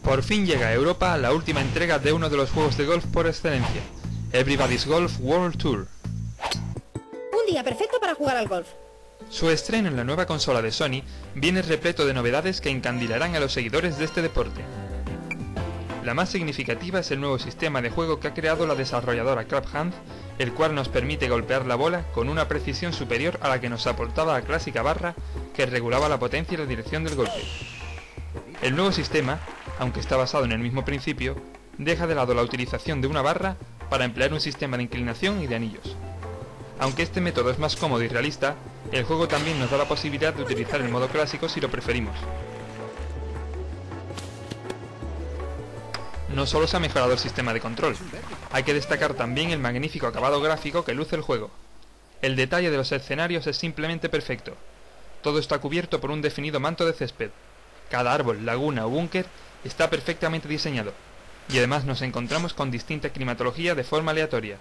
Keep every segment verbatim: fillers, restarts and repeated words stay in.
Por fin llega a Europa la última entrega de uno de los juegos de golf por excelencia, Everybody's Golf World Tour. Un día perfecto para jugar al golf. Su estreno en la nueva consola de Sony viene repleto de novedades que encandilarán a los seguidores de este deporte. La más significativa es el nuevo sistema de juego que ha creado la desarrolladora Clubhand, el cual nos permite golpear la bola con una precisión superior a la que nos aportaba la clásica barra que regulaba la potencia y la dirección del golpe. El nuevo sistema, aunque está basado en el mismo principio, deja de lado la utilización de una barra para emplear un sistema de inclinación y de anillos. Aunque este método es más cómodo y realista, el juego también nos da la posibilidad de utilizar el modo clásico si lo preferimos. No solo se ha mejorado el sistema de control, hay que destacar también el magnífico acabado gráfico que luce el juego. El detalle de los escenarios es simplemente perfecto. Todo está cubierto por un definido manto de césped. Cada árbol, laguna o búnker está perfectamente diseñado, y además nos encontramos con distinta climatología de forma aleatoria.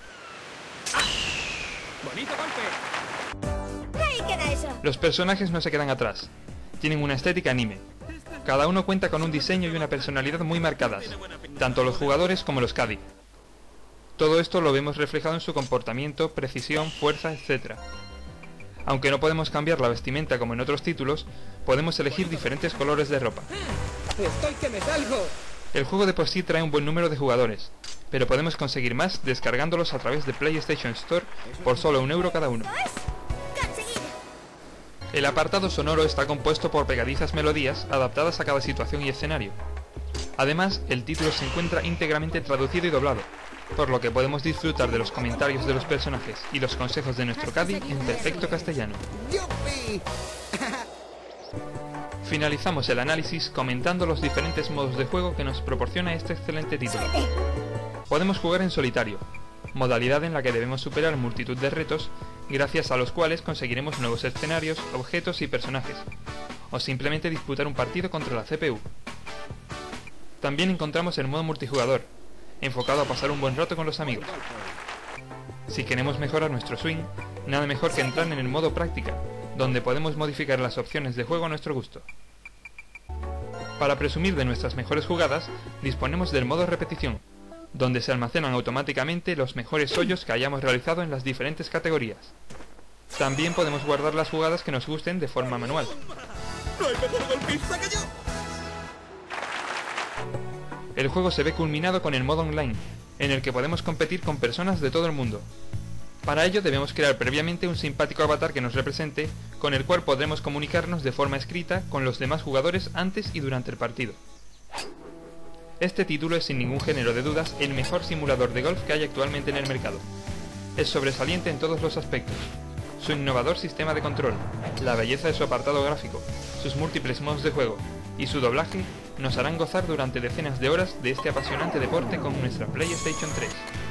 ¡Bonito golpe! Ahí queda eso. Los personajes no se quedan atrás, tienen una estética anime. Cada uno cuenta con un diseño y una personalidad muy marcadas, tanto los jugadores como los caddy. Todo esto lo vemos reflejado en su comportamiento, precisión, fuerza, etcétera. Aunque no podemos cambiar la vestimenta como en otros títulos, podemos elegir diferentes colores de ropa. ¡Estoy que me salgo! El juego de por sí trae un buen número de jugadores, pero podemos conseguir más descargándolos a través de PlayStation Store por solo un euro cada uno. ¡Conseguido! El apartado sonoro está compuesto por pegadizas melodías adaptadas a cada situación y escenario. Además, el título se encuentra íntegramente traducido y doblado, por lo que podemos disfrutar de los comentarios de los personajes y los consejos de nuestro caddy en perfecto castellano. ¡Yupi! Finalizamos el análisis comentando los diferentes modos de juego que nos proporciona este excelente título. Podemos jugar en solitario, modalidad en la que debemos superar multitud de retos, gracias a los cuales conseguiremos nuevos escenarios, objetos y personajes, o simplemente disputar un partido contra la C P U. También encontramos el modo multijugador, enfocado a pasar un buen rato con los amigos. Si queremos mejorar nuestro swing, nada mejor que entrar en el modo práctica, donde podemos modificar las opciones de juego a nuestro gusto. Para presumir de nuestras mejores jugadas, disponemos del modo repetición, donde se almacenan automáticamente los mejores hoyos que hayamos realizado en las diferentes categorías. También podemos guardar las jugadas que nos gusten de forma manual. ¡No hay mejor golpista que yo! El juego se ve culminado con el modo online, en el que podemos competir con personas de todo el mundo. Para ello debemos crear previamente un simpático avatar que nos represente, con el cual podremos comunicarnos de forma escrita con los demás jugadores antes y durante el partido. Este título es sin ningún género de dudas el mejor simulador de golf que hay actualmente en el mercado. Es sobresaliente en todos los aspectos. Su innovador sistema de control, la belleza de su apartado gráfico, sus múltiples modos de juego y su doblaje nos harán gozar durante decenas de horas de este apasionante deporte con nuestra PlayStation tres.